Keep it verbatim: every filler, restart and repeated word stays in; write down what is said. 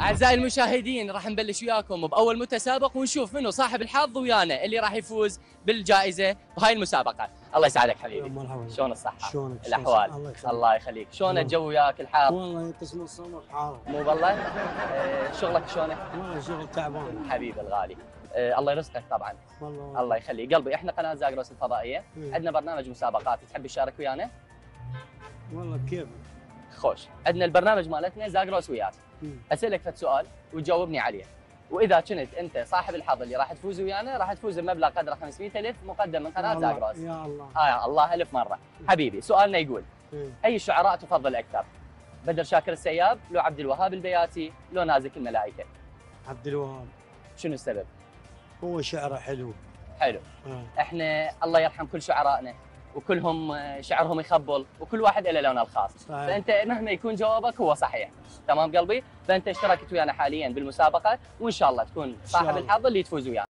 أعزائي المشاهدين راح نبلش وياكم بأول متسابق ونشوف منو صاحب الحظ ويانا اللي راح يفوز بالجائزة بهاي المسابقة. الله يسعدك حبيبي. مرحبا. شلون الصحة؟ شلونك؟ الأحوال؟ الله يخليك. الله يخليك. شلون الجو وياك الحار؟ والله يتصل الصمت حار. مو والله؟ آه شغلك شلونه؟ والله شغل تعبان. حبيبي الغالي. آه الله يرزقك طبعا. والله الله يخليك قلبي. احنا قناة زاغروس الفضائية، مم. عندنا برنامج مسابقات، تحب تشارك ويانا؟ والله كيف؟ خوش. عندنا البرنامج مالتنا زاغروس وياك. مم. اسالك فد سؤال وتجاوبني عليه، واذا كنت انت صاحب الحظ اللي راح تفوز ويانا راح تفوز بمبلغ قدره خمسمئة ألف مقدم من قناه يا الله، زاغروس. يا الله. اه يا الله الف مره. حبيبي سؤالنا يقول مم. اي الشعراء تفضل اكثر؟ بدر شاكر السياب، لو عبد الوهاب البياتي، لو نازك الملائكه؟ عبد الوهاب. شنو السبب؟ هو شعره حلو. حلو. آه. احنا الله يرحم كل شعرائنا وكلهم شعرهم يخبل وكل واحد له لونه الخاص، صحيح. فانت مهما يكون جوابك هو صحيح. تمام قلبي؟ فانت اشتركت ويانا حاليا بالمسابقه وان شاء الله تكون صاحب الله. الحظ اللي تفوز ويانا.